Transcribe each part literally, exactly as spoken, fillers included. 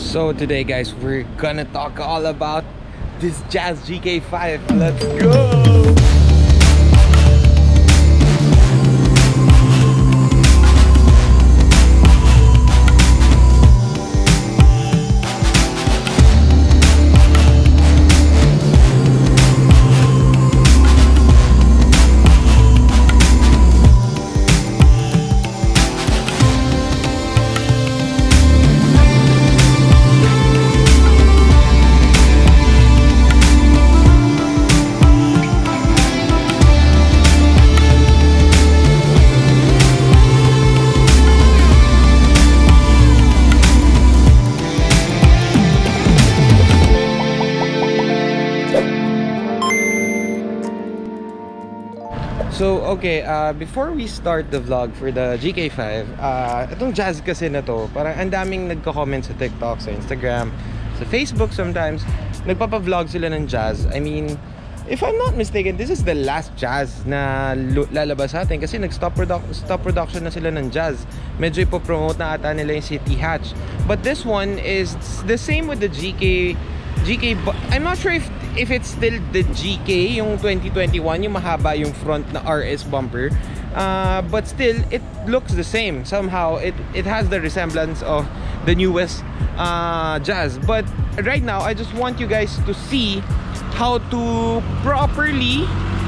So today guys, we're gonna talk all about this Jazz G K five. Let's go! So, okay, uh, before we start the vlog for the G K five, uh, itong Jazz kasi na to, parang ang daming nagko-comment sa TikTok, sa Instagram, sa Facebook sometimes, nagpapa-vlog sila ng Jazz. I mean, if I'm not mistaken, this is the last Jazz na lalabas sa atin kasi nag-stop produ stop production na sila ng Jazz. Medyo ipopromote na ata nila yung City Hatch. But this one is the same with the G K, G K, I'm not sure if if it's still the G K, yung twenty twenty-one, yung mahaba yung front na R S bumper, uh, but still it looks the same. Somehow it it has the resemblance of the newest uh, Jazz. But right now I just want you guys to see how to properly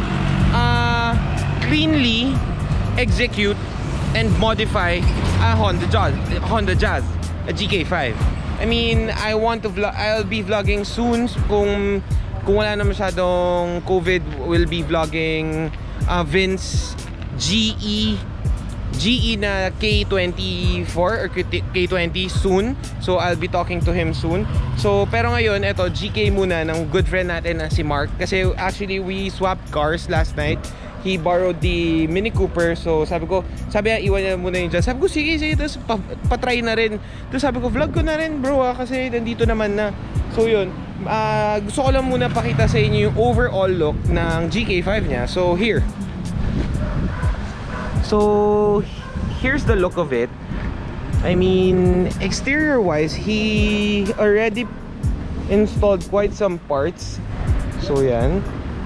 uh, cleanly execute and modify a Honda Jazz, Honda Jazz, a G K five. I mean, I want to vlog, I'll be vlogging soon kung kung wala na masyadong COVID. Will be vlogging uh, Vince G E G E na K twenty-four or K twenty soon. So I'll be talking to him soon. So pero ngayon eto G K muna ng good friend natin na si Mark, kasi actually we swapped cars last night. He borrowed the Mini Cooper. So sabi ko, sabi niya iwan niya muna yung Jazz. Sabi ko sige sige, tapos pa, patry na rin. Tapos sabi ko vlog ko na rin bro ah, kasi nandito naman na. So yun, uh, gusto ko lang muna pakita sa inyo yung overall look ng G K five niya. So here, so here's the look of it. I mean, exterior wise, he already installed quite some parts. So yan,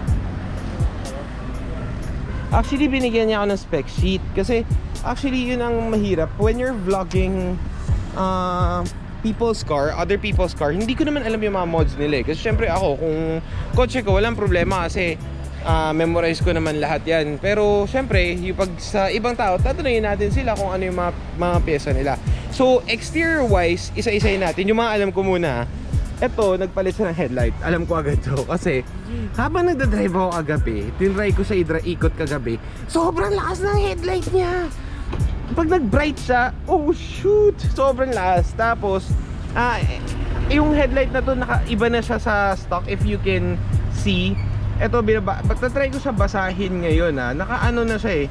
actually binigyan niya ako ng spec sheet kasi actually yun ang mahirap when you're vlogging uh, people's car, other people's car. Hindi ko naman alam yung mga mods nila eh. Kasi syempre ako, kung kotse ko, walang problema kasi uh, memorize ko naman lahat yan. Pero syempre, yung pag sa ibang tao, tatanungin natin sila kung ano yung mga, mga pyesa nila. So exterior wise, isa-isayin natin. Yung mga alam ko muna, eto, nagpalit siya ng headlight. Alam ko agad to kasi habang nagdadrive ako kagabi, tinry ko siya ikot kagabi, sobrang lakas ng headlight niya. Pag nag-bright siya, oh shoot, sobrang lakas. Tapos uh, yung headlight na to, naka-iba na siya sa stock. If you can see, eto, binaba, try ko siya basahin ngayon ha. Naka-ano na siya eh,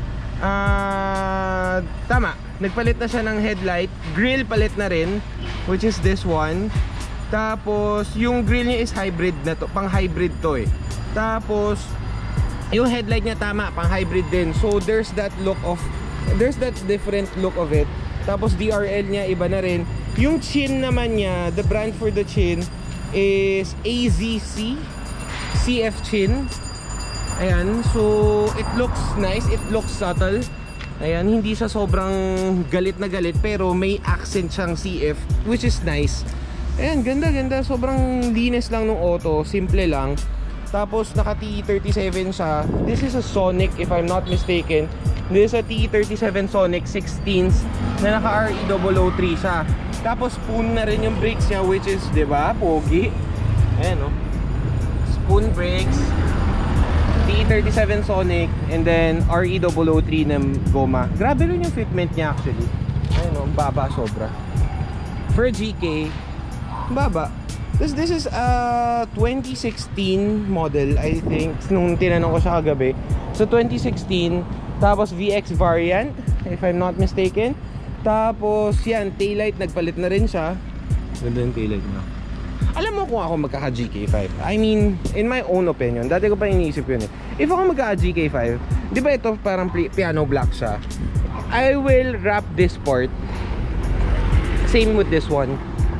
uh, tama, nagpalit na siya ng headlight. Grill palit na rin, which is this one. Tapos yung grill niya is hybrid na to, pang hybrid to eh. Tapos yung headlight niya tama, pang hybrid din. So there's that look of, there's that different look of it. Tapos D R L niya iba na rin. Yung chin naman niya, the brand for the chin is A Z C C F chin. Ayan, so it looks nice, it looks subtle. Ayan, hindi siya sobrang galit na galit, pero may accent siyang C F, which is nice. Ayan, ganda ganda, sobrang linis lang ng auto, simple lang. Tapos naka T thirty-seven siya. This is a Sonic if I'm not mistaken. This is a T thirty-seven Sonic sixteens na naka R E zero zero three siya. Tapos spoon na rin yung brakes niya, which is, diba, pogi. Ayan o, spoon brakes, T thirty-seven Sonic, and then R E zero zero three na goma. Grabe rin yung fitment niya actually. Ayan o, baba sobra. For G K, baba. This, this is a twenty sixteen model, I think, nung tinanong ko siya kagabi. So twenty sixteen, tapos V X variant if I'm not mistaken. Tapos yan, taillight nagpalit na rin siya. Ganda yung taillight niya. Alam mo kung ako magkaka G K five, I mean, in my own opinion, dati ko pa iniisip yun eh, if ako magkaka G K five, di ba ito parang piano black siya, I will wrap this part same with this one.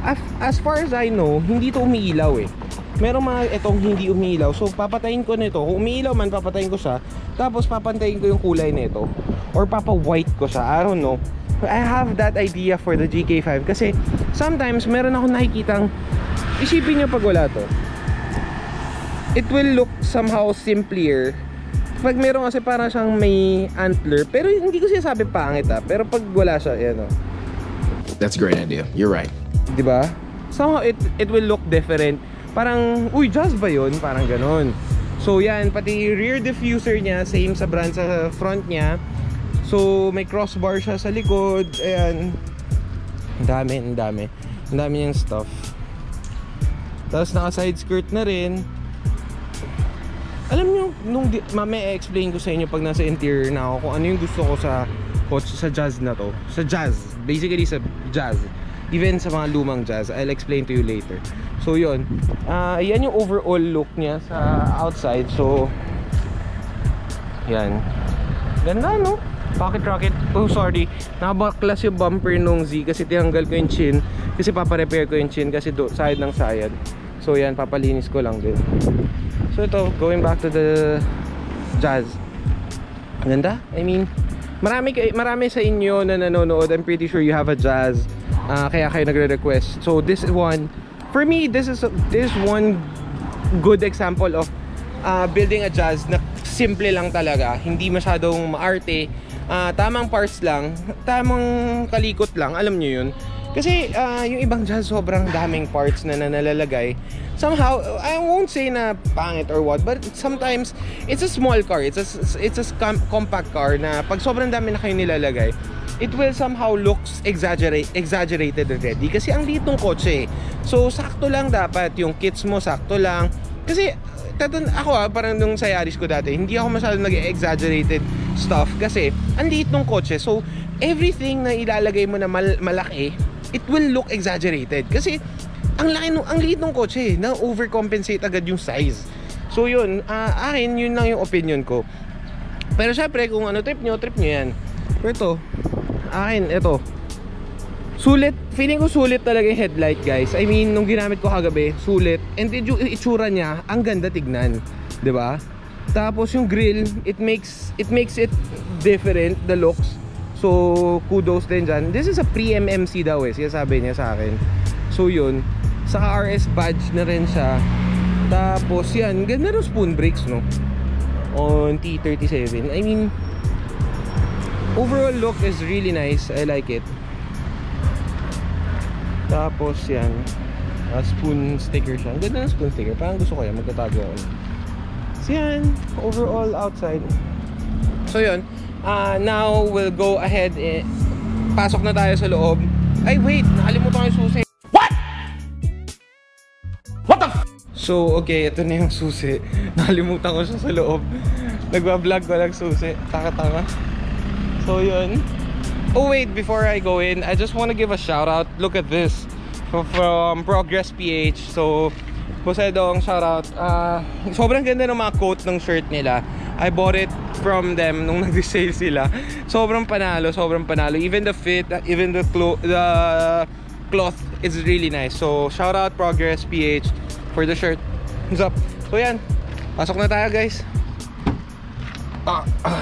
as, as far as I know, hindi to umiilaw eh. Meron mga itong hindi umiilaw. So papatayin ko nito. Kung umiilaw man, papatayin ko siya. Tapos papantayin ko yung kulay nito. Or papa-white ko siya. I don't know. I have that idea for the G K five. Kasi sometimes meron ako nakikitang, isipin nyo pag wala to, it will look somehow simpler. Pag meron kasi parang siyang may antler. Pero hindi ko sinasabi pangit ah. Pero pag wala siya, yan oh. That's a great idea. You're right. Diba? Somehow it, it will look different. Parang, uy, Jazz ba yun? Parang ganon. So yan, pati rear diffuser niya, same sa brand sa front niya. So may crossbar siya sa likod. Ayan. Ang dami, ang dami. Ang dami niyang stuff. Tapos naka side skirt na rin. Alam niyo, nung mamaya explain ko sa inyo pag nasa interior na ako kung ano yung gusto ko sa kotse sa Jazz na to. Sa Jazz, basically sa Jazz. Even sa mga lumang Jazz, I'll explain to you later. So yun, uh, yan yung overall look niya sa outside. So yan, ganda no? Pocket rocket. Oh sorry, nakabaklas yung bumper nung Z kasi tinanggal ko yung chin. Kasi paparepair ko yung chin kasi do, side ng sayad. So yan, papalinis ko lang din. So ito, going back to the Jazz, ganda. I mean, marami, marami sa inyo na nanonood. I'm pretty sure you have a Jazz, uh, kaya kayo nagre-request. So this one, for me, this is this one good example of uh, building a Jazz na simple lang talaga, hindi masyadong maarte, uh, tamang parts lang, tamang kalikot lang, alam nyo yun. Kasi uh, yung ibang Jazz sobrang daming parts na nalalagay. Somehow, I won't say na pangit or what, but sometimes it's a small car, it's a, it's a compact car na pag sobrang dami na kayo nilalagay, it will somehow looks exaggerate, exaggerated already kasi ang liit ng kotse. So sakto lang dapat yung kits mo, sakto lang. Kasi tatun ako ah, parang nung sa Yaris ko dati, hindi ako masyadong nag-exaggerated stuff kasi ang liit ng kotse. So everything na ilalagay mo na mal malaki, it will look exaggerated kasi ang laki nung ang liit ng kotse, na overcompensate agad yung size. So yun, uh, akin yun lang yung opinion ko. Pero syempre kung ano trip nyo, trip nyo yan. Pero ito, akin, ito sulit, feeling ko sulit talaga yung headlight guys. I mean, nung ginamit ko kagabi, sulit. And yung itsura niya, ang ganda tignan, diba? Tapos yung grill, it makes it makes it different, the looks. So kudos din dyan. This is a pre-M M C daw eh, siya sabi niya sa akin. So yun, saka R S badge na rin siya. Tapos yan, ganda ng spoon brakes no, on T thirty-seven. I mean, overall look is really nice. I like it. Tapos yan, uh, spoon sticker siya. Ang ganda ng spoon sticker, parang gusto ko yan, magtatago ako. So yan, overall outside. So yun, uh, now we'll go ahead eh, pasok na tayo sa loob. Ay wait, nakalimutan ko yung susi. What? What the f? So okay, ito na yung susi. Nakalimutan ko siya sa loob. Nagbablog ko lang susi, taka-taka. So yun. Oh wait, before I go in, I just want to give a shout out. Look at this from Progress P H. So Posedong, shout out. Uh, sobrang ganda ng mga coat ng shirt nila. I bought it from them nung nag-sale sila. Sobrang panalo, sobrang panalo. Even the fit, even the clo the cloth is really nice. So shout out Progress P H for the shirt. What's up? So yan, pasok na tayo guys. Ah, ah.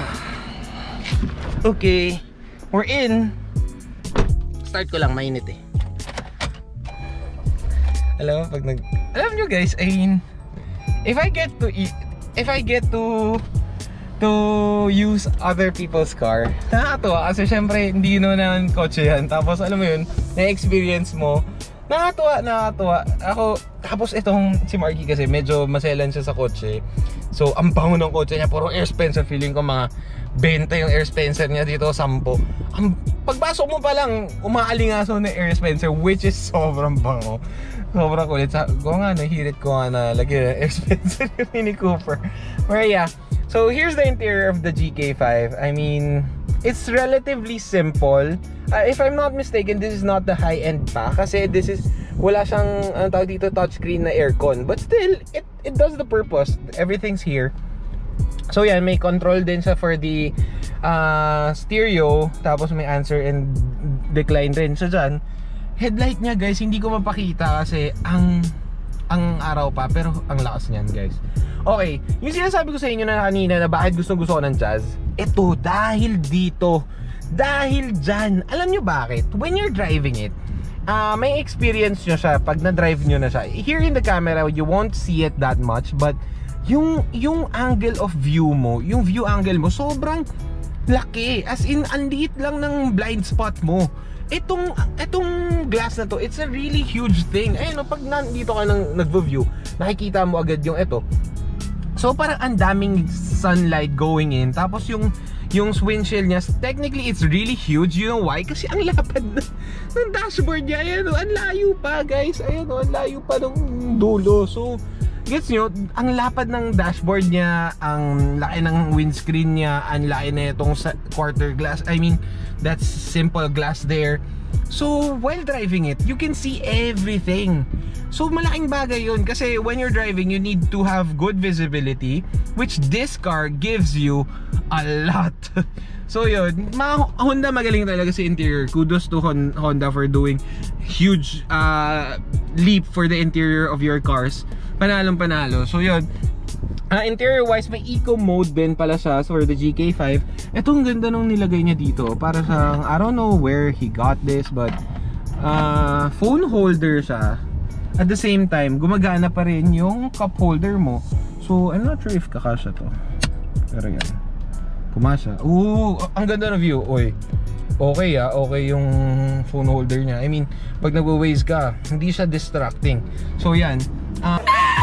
Okay, we're in. Start ko lang, mainit eh. Alam mo pag nag alam nyo guys, I mean, if I get to eat, if I get to to use other people's car, nakakatuwa kasi syempre hindi no naman kotse yan. Tapos alam mo yun, na-experience mo, nakakatuwa, nakakatuwa. Ako, tapos itong si Marky kasi medyo maselan siya sa kotse. So ang bango ng kotse niya, puro Air Spencer. Feeling ko mga twenty yung Air Spencer niya dito, ten. Ang pagpasok mo pa lang, umaalingaso na Air Spencer, which is sobrang bango. Sobrang kulit. Ko nga, nahirit ko nga na lagyan ng Air Spencer yung Mini Cooper. But yeah, so here's the interior of the G K five. I mean, it's relatively simple. Uh, if I'm not mistaken, this is not the high-end pa. Kasi this is, wala siyang, ano tawag dito, touchscreen na aircon. But still, it, it does the purpose. Everything's here. So yan, may control din siya for the uh, stereo. Tapos may answer and decline rin siya dyan. headlight niya guys, hindi ko mapakita kasi ang ang araw pa, pero ang lakas niyan guys. Okay, yung sinasabi ko sa inyo na kanina na bakit gusto gusto ko ng Jazz, ito dahil dito, dahil dyan. Alam nyo bakit? When you're driving it, uh, may experience nyo siya pag na-drive nyo na siya. Here in the camera, you won't see it that much, but yung, yung angle of view mo, yung view angle mo, sobrang laki. As in, ang liit lang ng blind spot mo. Itong, itong glass na to, it's a really huge thing. Ayun, no, pag nandito ka nang nag-view, nakikita mo agad yung ito. So parang ang daming sunlight going in. Tapos yung yung windshield niya, technically it's really huge. You know why? Kasi ang lapad na, ng dashboard niya. Ayan, oh, ang layo pa guys. Ayan, oh, ang layo pa ng dulo. So gets nyo, ang lapad ng dashboard niya, ang laki ng windscreen niya, ang laki na itong quarter glass. I mean, that's simple glass there. So while driving it, you can see everything. So malaking bagay yun kasi when you're driving, you need to have good visibility, which this car gives you a lot. So yun, mga Honda magaling talaga sa interior. Kudos to Honda for doing huge uh, leap for the interior of your cars. Panalong panalo. So yun, uh, interior wise, may eco mode din pala siya for the G K five. Etong ganda nung nilagay niya dito. Para sa, I don't know where he got this, but uh, phone holder siya. At the same time, gumagana pa rin yung cup holder mo. So I'm not sure if kakasya to, pero yan, kumasya. Ooh, ang ganda ng view. Oy, okay ah, okay yung phone holder niya. I mean, pag nagwa-waze ka, hindi siya distracting. So yan, uh,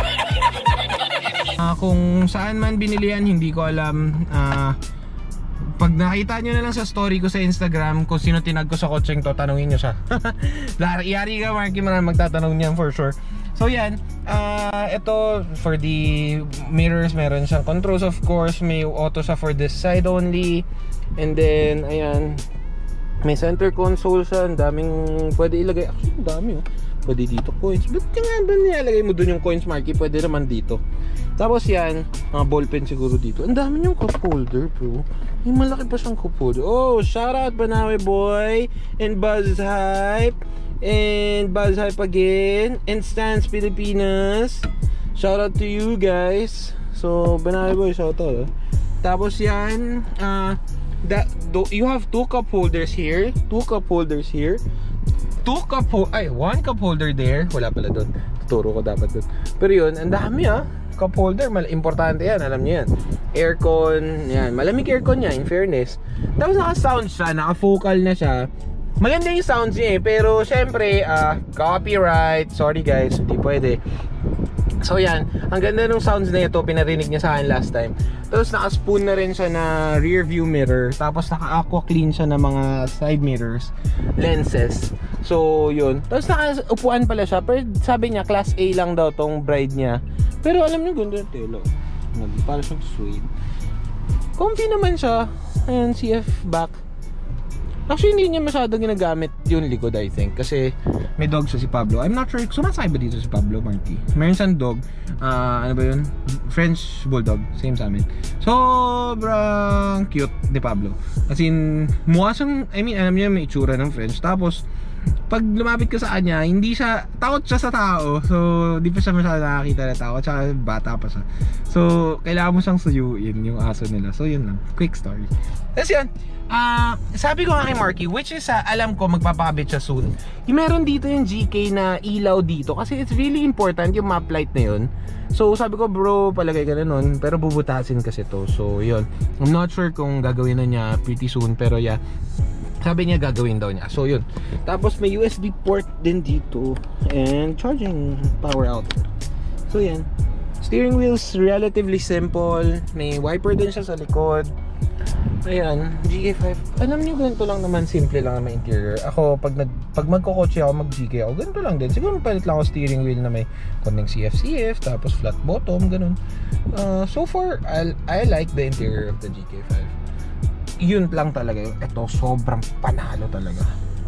uh, kung saan man binili yan, hindi ko alam. uh, Pag nakita nyo na lang sa story ko sa Instagram kung sino tinag ko sa kotseng to, tanungin nyo siya. Yari ka Marky, marami magtatanong niyan for sure. So yan, uh, ito for the mirrors, meron siyang controls of course. May auto siya for this side only. And then, ayan, may center console siya. Ang daming pwede ilagay. Actually, ang dami oh. Pwede dito coins. Ba't nga ba nilalagay mo dun yung coins Marky? Pwede naman dito. Tapos yan, mga ballpen siguro dito. Ang dami yung cup holder bro. May malaki pa siyang cup holder. Oh, shout out Banawe Boy and Buzz Hype and Buzz Hype again and Stance Pilipinas. Shout out to you guys. So Banawe Boy, shout out. Tapos yan, uh, that, do, you have two cup holders here. Two cup holders here. Two cup holder, ay, one cup holder there. Wala pala doon. Tuturo ko dapat doon. Pero yun, ang dami ah. Cup holder, mal importante yan, alam niyo yan. Aircon, yan. Malamig aircon niya, in fairness. Tapos naka-sound siya, naka-focal na siya. Maganda yung sounds niya eh, pero syempre, uh, copyright. Sorry guys, hindi pwede. So yan, ang ganda ng sounds na ito, pinarinig niya sa akin last time. Tapos naka-spoon na rin siya na rear view mirror. Tapos naka-aqua clean siya ng mga side mirrors, lenses. So yun, tapos naka-upuan pala siya. Pero sabi niya, class A lang daw tong bride niya. Pero alam niyo, ganda yung telo. Parang siyang suede. Comfy naman siya. Ayan, C F back. Actually, hindi niya masyadong ginagamit yung likod, I think. Kasi may dog siya si Pablo. I'm not sure, sumasakay ba dito si Pablo, Marky? Meron siyang dog. Uh, ano ba yun? French Bulldog. Same sa amin. Sobrang cute ni Pablo. As in, mukha siyang, I mean, alam niya may itsura ng French. Tapos, pag lumapit ka sa kanya, hindi siya, takot siya sa tao. So, di pa siya masyadong nakakita na tao. Tsaka bata pa siya. So, kailangan mo siyang suyuin yung aso nila. So, yun lang. Quick story. Tapos yan. Uh, sabi ko nga kay Marky, which is uh, alam ko magpapakabit siya soon. Yung meron dito yung G K na ilaw dito. Kasi it's really important yung map light na yun. So, sabi ko bro, palagay ka na nun. Pero bubutasin kasi to. So, yun. I'm not sure kung gagawin na niya pretty soon. Pero yeah, sabi niya gagawin daw niya. So yun. Tapos may U S B port din dito. And charging power outlet. So yan. Steering wheel's relatively simple. May wiper din siya sa likod. Ayan, G K five. Alam niyo, ganito lang naman, simple lang naman interior. Ako, pag, nag, pag magkokotse ako, mag-G K ako, ganito lang din. Siguro palit lang ako steering wheel na may konting C F C F, tapos flat bottom, ganun. Uh, so far, I, I like the interior of the G K five. Yun lang talaga yun. Ito, sobrang panalo talaga.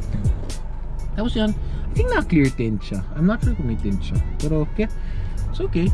Tapos yun, I think na-clear tint siya. I'm not sure kung may tint siya. Pero, okay. It's okay.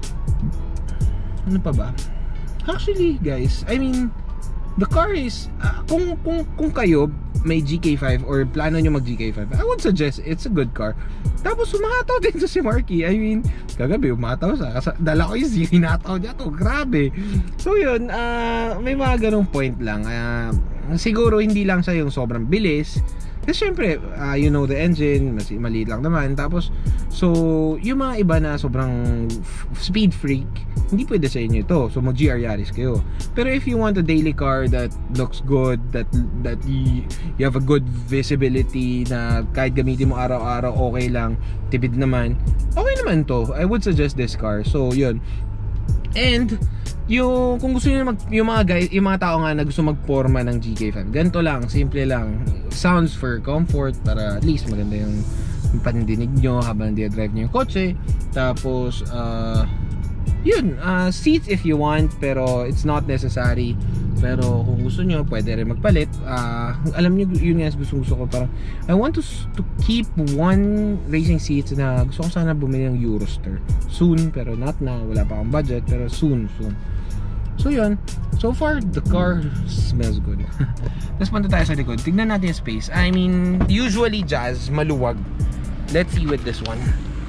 Ano pa ba? Actually, guys, I mean, the car is, uh, kung, kung, kung kayo, may G K five or plano nyo mag G K five, I would suggest it's a good car. Tapos umataw din to si Marky. I mean, kagabi umataw sa, dala ko yung Z, hinataw niya to, grabe. So yun, uh, may mga ganong point lang. uh, Siguro hindi lang siya yung sobrang bilis. Kasi syempre, uh, you know the engine, mas maliit lang naman. Tapos, so, yung mga iba na sobrang speed freak, hindi pwede sa inyo ito. So, mag-G R Yaris kayo. Pero if you want a daily car that looks good, that that you, you have a good visibility, na kahit gamitin mo araw-araw, okay lang, tipid naman, okay naman to. I would suggest this car. So, yun. And, yung kung gusto niyo mag yung mga guys, yung mga tao nga na gusto magporma ng G K five, ganito lang, simple lang. Sounds for comfort, para at least maganda yung pandinig nyo habang di-drive nyo yung kotse. Tapos uh, yun, uh, seats if you want, pero it's not necessary. Pero kung gusto nyo, pwede rin magpalit. uh, Alam nyo, yun nga gusto, gusto ko, parang I want to, to keep one racing seats na gusto ko sana bumili ng Euroster soon, pero not now, wala pa akong budget, pero soon, soon. So yun, so far the car smells good. Tapos punta tayo sa likod, tignan natin yung space. I mean, usually Jazz, maluwag. Let's see with this one.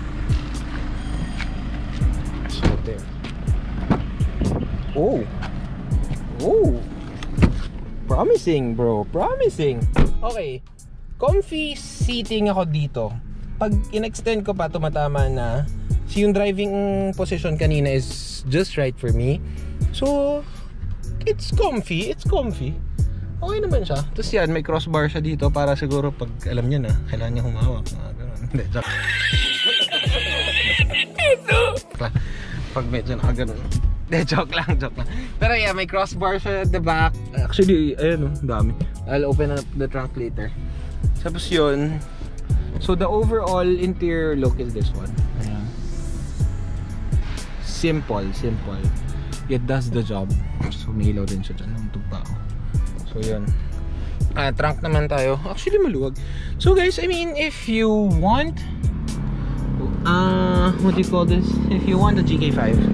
So there. Oh, oh, promising bro, promising. Okay, comfy seating ako dito. Pag in-extend ko pa, tumatama na. So yung driving position kanina is just right for me. So it's comfy, it's comfy. Okay naman siya. Tapos yan, may crossbar siya dito para siguro pag alam niya na, kailangan niya humawak. Hindi, joke. Pag medyo nakaganon. Hindi, joke lang, joke lang. Pero yeah, may crossbar siya at the back. Actually, ayun o, dami. I'll open up the trunk later. Tapos yun. So the overall interior look is this one. Ayan. Simple, simple. It does the job. So may ilaw din siya dyan ng tugpa ko. So yun. Ah, trunk naman tayo. Actually maluwag. So guys, I mean, if you want uh, what do you call this? If you want a G K five,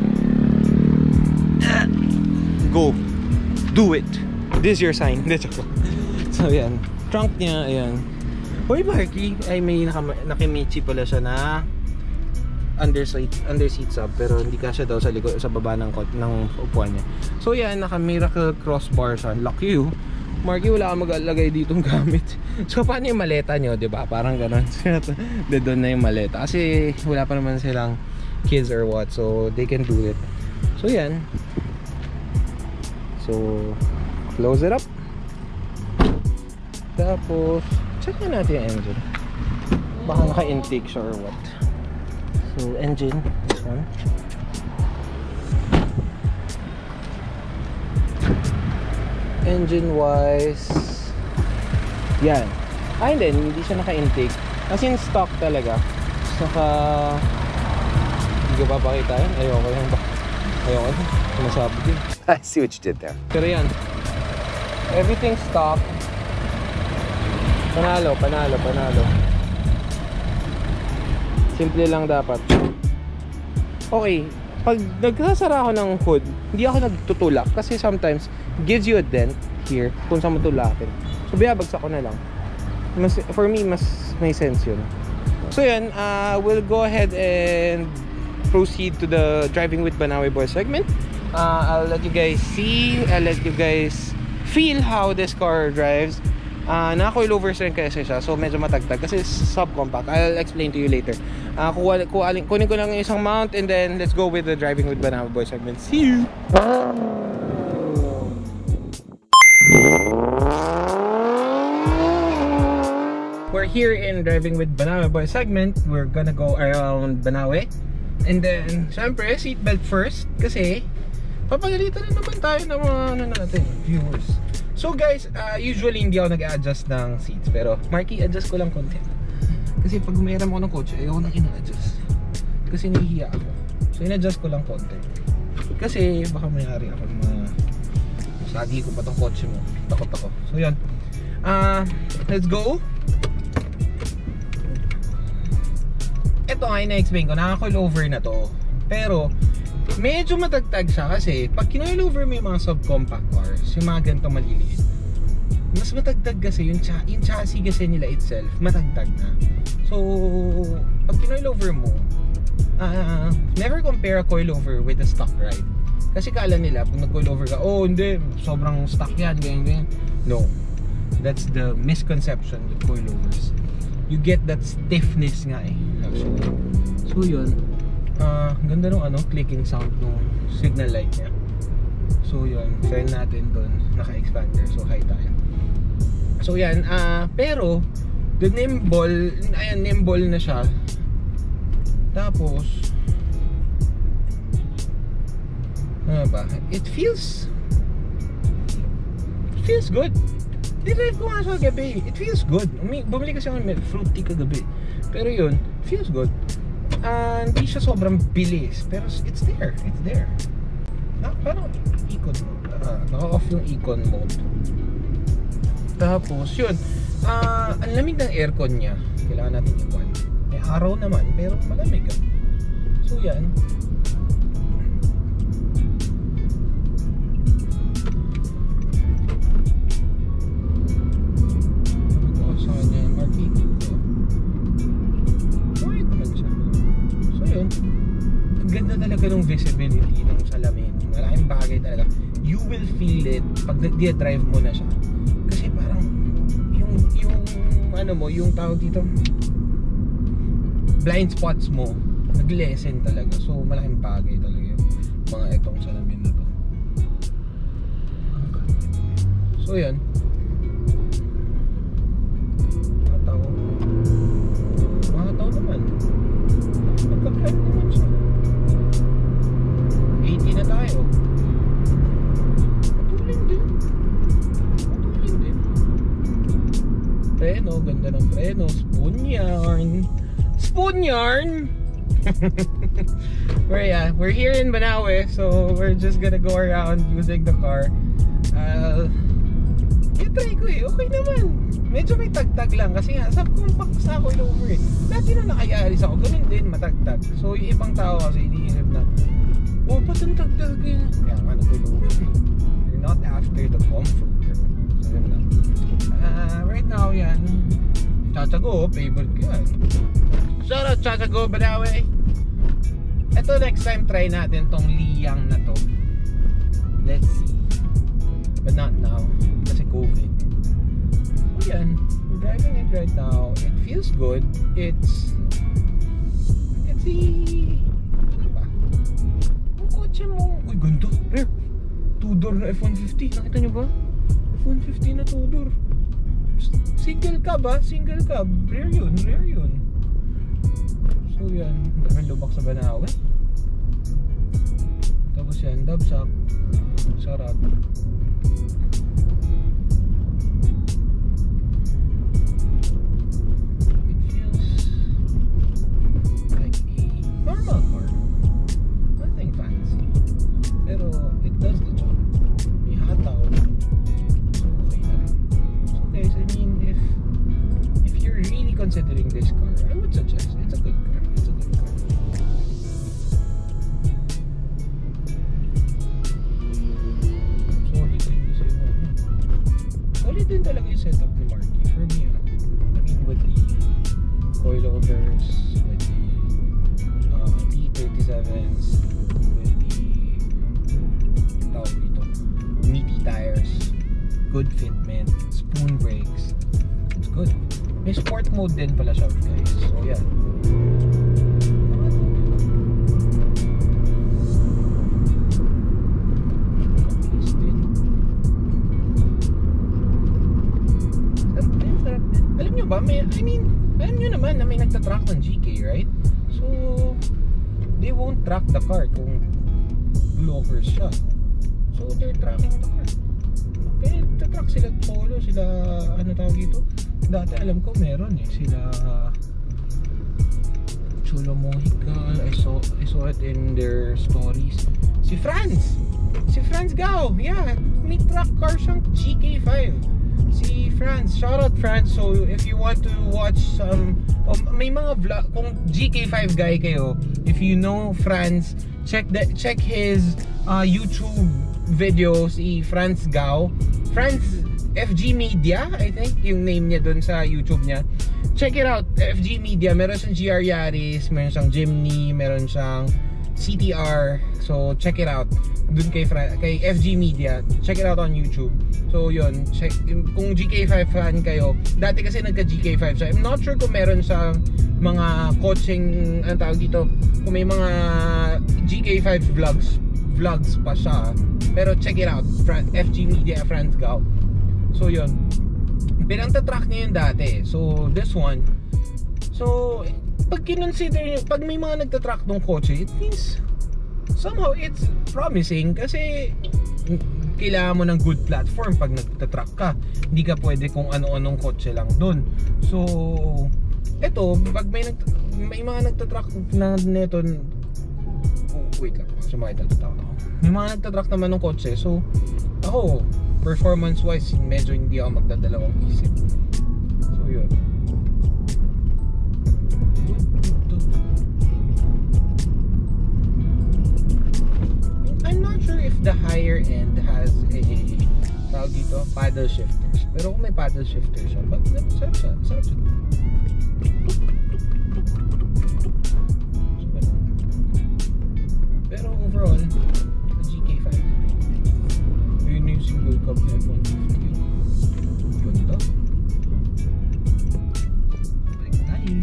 uh, go. Do it. This is your sign. So yan. Trunk niya, ayan. Hoy Marky, ay may nakimichi pala siya na under seat, under seat sub, pero hindi kasya daw sa likod, sa baba ng, ng upuan niya. So yan, naka miracle crossbar siya. Lucky you, Marky, wala kang mag-alagay ditong gamit. So paano yung maleta nyo, diba? Parang ganon. Doon na yung maleta kasi wala pa naman silang kids or what, so they can do it. So yan. So close it up. Tapos check na natin yung engine, baka naka-intake siya or what. So engine, this one. Engine wise, yan. Ay hindi, hindi siya naka-intake. As in stock talaga. Naka, hindi ko papakita yun. Ayoko yung ba? Ayoko yun. Masabi din. I see what you did there. Pero yan, everything stock. Panalo, panalo, panalo. Simple lang dapat. Okay, pag nagsasara ako ng hood, hindi ako nagtutulak kasi sometimes gives you a dent here kung saan mo tulakin. So binabagsak ko na lang. Mas, for me, mas may sense yun. So yan, uh, we'll go ahead and proceed to the Driving with Banawe Boy segment. uh, I'll let you guys see, I'll let you guys feel how this car drives. Uh, naka-coilovers rin kasi siya, so medyo matagtag kasi subcompact. I'll explain to you later. uh, kuha, kuha, Kunin ko lang yung isang mount and then let's go with the Driving with Banawe Boy segment. See you! We're here in Driving with Banawe Boy segment. We're gonna go around Banawe. And then, syempre, seatbelt first kasi papagalitan na naman tayo ng mga ano natin, viewers. So guys, uh, usually hindi ako nag-adjust ng seats, pero Marky, adjust ko lang konti. Kasi pag umiram ako ng kotse, ayoko nang ina-adjust. Kasi nahihiya ako. So in-adjust ko lang konti. Kasi baka mayari ako ng mga sagi ko pa tong kotse mo. Takot ako. So yan. Uh, let's go. Ito nga, ina-explain ko, naka-coilover na to. Pero medyo matagtag siya kasi pag kinoilover mo yung mga subcompact cars, yung mga ganito maliliit, mas matagtag kasi yung, cha yung chassis kasi nila itself, matagtag na. So, pag kinoilover mo, uh, never compare a coilover with a stock ride. Kasi kala nila, pag nag-coilover ka, oh hindi, sobrang stock yan, ganyan, ganyan. No, that's the misconception with coilovers. You get that stiffness nga eh, actually. So yun, uh, ganda nung ano, clicking sound nung signal light niya. So yun, friend natin dun, naka-expander, so high tayo. So yan, uh, pero the nimble, ayan, nimble na siya. Tapos ano ba? It feels It feels good. Dinrive ko nga sa gabi. It feels good. Bumili kasi ako ng fruit tea kagabi. Pero yun, feels good. Uh, hindi siya sobrang bilis, pero it's there. It's there. Ah, parang econ mode. Uh, naka-off yung econ mode. Tapos yun, uh, ang lamig ng aircon niya. Kailangan natin iwan. May araw naman, pero malamig. Ah. So yan. Ganda talaga ng visibility ng salamin. Malaking bagay talaga. You will feel it pag di-drive mo na siya. Kasi parang yung yung ano mo, yung tawag dito, blind spots mo nag-lessen talaga. So malaking bagay talaga yung mga itong salamin na to. So yan. Mga tao. Mga tao naman. Magka-drive naman siya. eighty na tayo. Matulin din. Matulin din. Preno, ganda ng preno. Spoon yarn. Spoon yarn! we're, yeah, we're here in Banawe, so we're just gonna go around using the car. Uh, i-try ko eh. Okay naman. Medyo may tagtag lang kasi nga subcompact sa ako over eh. Dati na nakayaris ako, ganun din matagtag. So yung ibang tao kasi iniisip na, oh, ba't ang tagtag yun? Kaya nga ano ko yung you're not after the comfort. So yun lang. Uh, right now yan, Chachago, favorite ko yan. Shout out Chachago, Banawe. Ito next time try natin tong Liyang na to. Let's see. But not now, kasi COVID. So yan, we're driving it right now. It feels good. It's It's the kotse mo. Uy, ganda. Rare. Two-door na F one fifty. Nakita nyo ba? F one fifty na two-door. Single cab ba? Single cab. Rare yun. Rare yun. So yan. Daming lubak sa Banawe. Tapos yan. Dabsak. Sarap. It feels like a normal car. Fancy. Pero it does the job. May hataw. So okay na rin. So guys, I mean, if if you're really considering this car, I would suggest it's a good car. It's a good car. Solid din kasi yung ano. Solid din talaga yung setup ni Marky for me. Ah. I mean, with the coilovers, with the uh, T thirty-sevens, meaty tires, good fitment, spoon brakes. It's good. May sport mode din pala siya, guys. So yan. Sarap din, sarap din. Alam nyo ba, may, I mean, alam nyo naman na may nagtatrack ng G K, right? So they won't track the car kung blockers siya. So they're tracking the car. Kaya track sila Polo, sila ano tawag dito. Dati alam ko meron eh, sila Chulo Mohical. I saw I saw it in their stories. Si Franz, si Franz Gao, yeah, may track car siyang G K five. Si Franz, shout out Franz. So if you want to watch some, um, may mga vlog kung G K five guy kayo, if you know Franz, check that check his uh, YouTube video, si Franz Gao. Franz F G Media, I think yung name niya dun sa YouTube niya. Check it out, F G Media. Meron siyang G R Yaris, meron siyang Jimny, meron siyang C T R. So check it out dun kay, kay F G Media. Check it out on YouTube. So yun, check, kung G K five fan kayo, dati kasi nagka G K five siya. I'm not sure kung meron siyang mga coaching, ang tawag dito, kung may mga G K five vlogs vlogs pa siya. Pero check it out, F G Media, Franz Gao. So yun, pinagtatrack niya yun dati. So this one, so pag kinonsider nyo, pag may mga nagtatrack ng kotse, it means somehow it's promising. Kasi kailangan mo ng good platform pag nagtatrack ka. Hindi ka pwede kung ano-anong kotse lang dun. So eto, pag may, nag, may mga nagtatrack na neto, oh, wait lang, sumakit ang tao. May mga nagtatrack naman ng kotse. So ako, performance wise, medyo hindi ako magdadalawang isip. So yun. I'm not sure if the higher end has a tawag dito, paddle shifters. Pero kung may paddle shifters siya, but sarap siya, sarap siya. Pero overall, G K five, yun yung single cab F one fifty. Ganda. Balik tayo.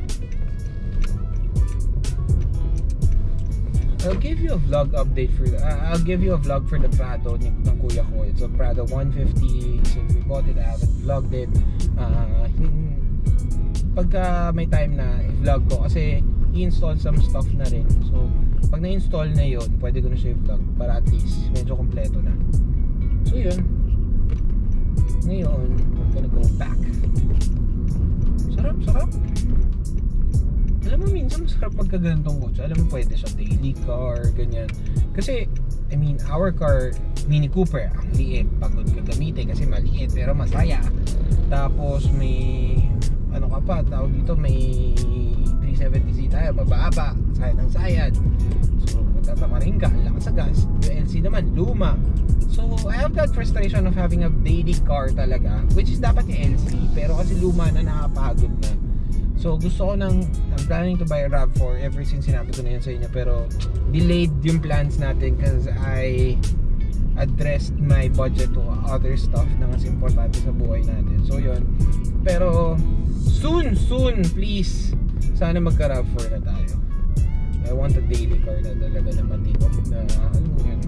I'll give you a vlog update for the, uh, I'll give you a vlog for the Prado ng, ng kuya ko. It's a Prado one fifty. Since we bought it, I haven't vlogged it. Uh, pagka may time na i-vlog ko kasi i-install some stuff na rin. So pag na-install na yun, pwede ko na siya i-vlog para at least medyo kompleto na. So yun. Ngayon, we're gonna go back. Sarap, sarap. Alam mo, minsan masarap pagkagantong kotse. Alam mo, pwede siya daily car, ganyan. Kasi, I mean, our car, Mini Cooper, ang liit. Pagod ka gamitin kasi maliit, pero masaya. Tapos, may, ano ka pa, tawag dito, may three seventy C tayo, mababa, sayad ng sayad. So, matatama rin ka, ang lakas sa gas. Yung L C naman, luma. So, I have that frustration of having a daily car talaga, which is dapat yung L C, pero kasi luma na, nakapagod na. So gusto ko nang, I'm planning to buy a RAV four ever since sinabi ko na yun sa inyo, pero delayed yung plans natin because I addressed my budget to other stuff na mas importante sa buhay natin. So yun, pero soon, soon, please, sana magka RAV four na tayo. I want a daily car na talaga na matino na, ano mo yun,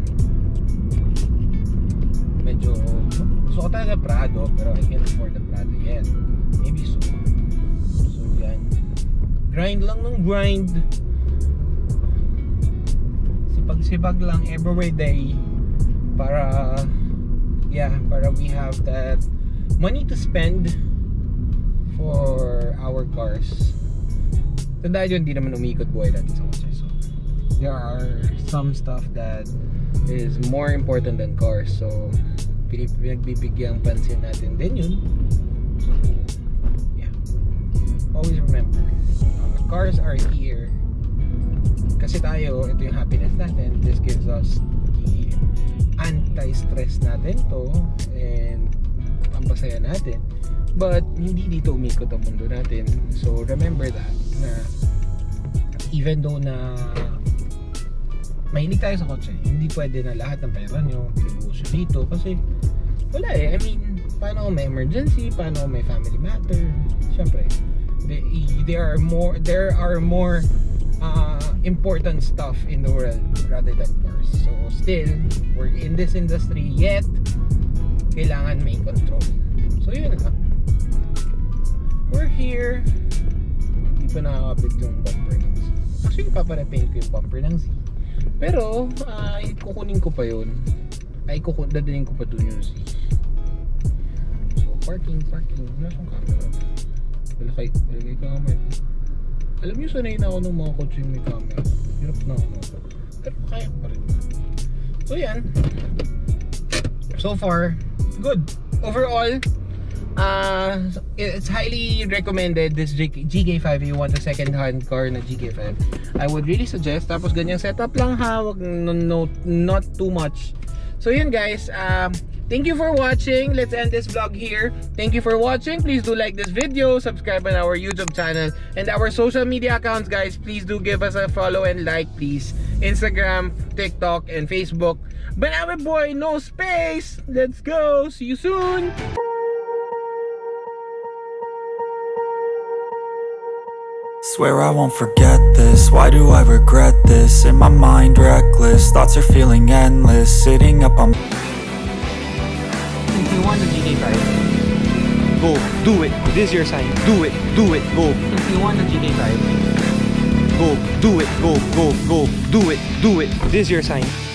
medyo, gusto ko talaga Prado, pero I can't afford the Prado yet. Maybe soon. Grind lang ng grind. Sipag-sipag lang every day para, yeah, para we have that money to spend for our cars. So dahil yun, hindi naman umikot buhay natin sa kotse. So there are some stuff that is more important than cars. So pinagbibigyan pansin natin din yun. So yeah, always remember, cars are here kasi tayo, ito yung happiness natin. This gives us the anti-stress natin to and pampasaya natin, but hindi dito umikot ang mundo natin. So remember that, na even though na mahilig tayo sa kotse, hindi pwede na lahat ng pera nyo pinubuso dito kasi wala eh. I mean, paano kung may emergency, paano kung may family matter, syempre there are more there are more uh, important stuff in the world rather than cars. So still, we're in this industry, yet kailangan may control. So yun na, we're here. Hindi pa nakakabit yung bumper ng Z. Actually, paparepaint ko yung bumper ng Z, pero uh, kukunin ko pa yun. Ay, kukunin, dadalhin ko pa dun yung Z. So parking, parking, wala siyang camera. Ilagay, ilagay camera. Alam nyo, sanay na ako ng mga kotse yung may camera. Hirap na ako. Pero kaya pa rin. So yan. So far, good. Overall, uh, it's highly recommended, this G K five. If you want a second hand car na G K five, I would really suggest. Tapos ganyang setup lang ha. Wag, no, no, not too much. So yun guys, um, thank you for watching. Let's end this vlog here. Thank you for watching. Please do like this video, subscribe on our YouTube channel, and our social media accounts, guys. Please do give us a follow and like, please. Instagram, TikTok, and Facebook. Banawe boy, no space. Let's go. See you soon. Swear I won't forget this, why do I regret this? In my mind reckless, thoughts are feeling endless. Sitting up on If you want the G K five, go, do it, this is your sign. Do it, do it, go. If you want the G K five, go, do it, go, go, go. Do it, do it, this is your sign.